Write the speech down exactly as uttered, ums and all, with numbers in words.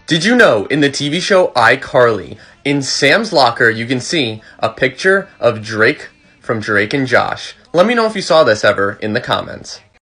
Did you know in the T V show iCarly, in Sam's locker you can see a picture of Drake from Drake and Josh? Let me know if you saw this ever in the comments.